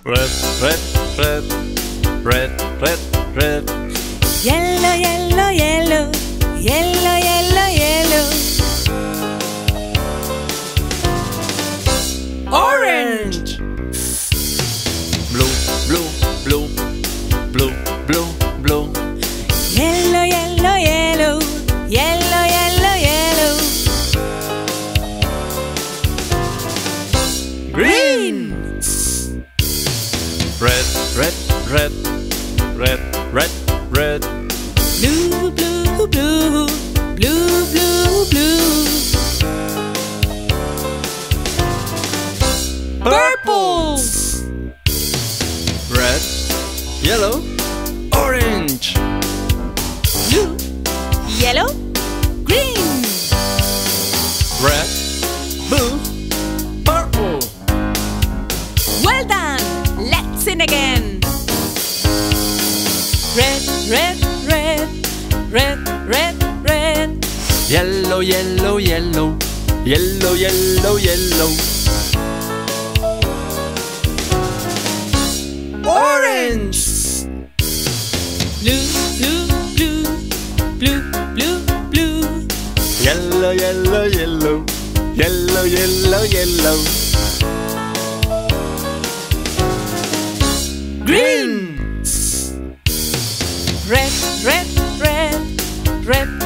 Red, red, red, red, red, red. Yellow, yellow, yellow, yellow, yellow, yellow. Orange. Blue, blue, blue, blue, blue, blue. Yellow, yellow, yellow, yellow, yellow, yellow. Green. Red, red, red, red, red, red. Blue, blue, blue, blue, blue, blue. Purple. Red, yellow, orange. Blue, yellow, green. Red, blue, purple. Well done! Let's sing again. Red, red, red, red, red, red. Yellow, yellow, yellow, yellow, yellow, yellow. Orange. Blue, blue, blue, blue, blue, blue. Yellow, yellow, yellow, yellow, yellow, yellow. Green. Red, red, red, red,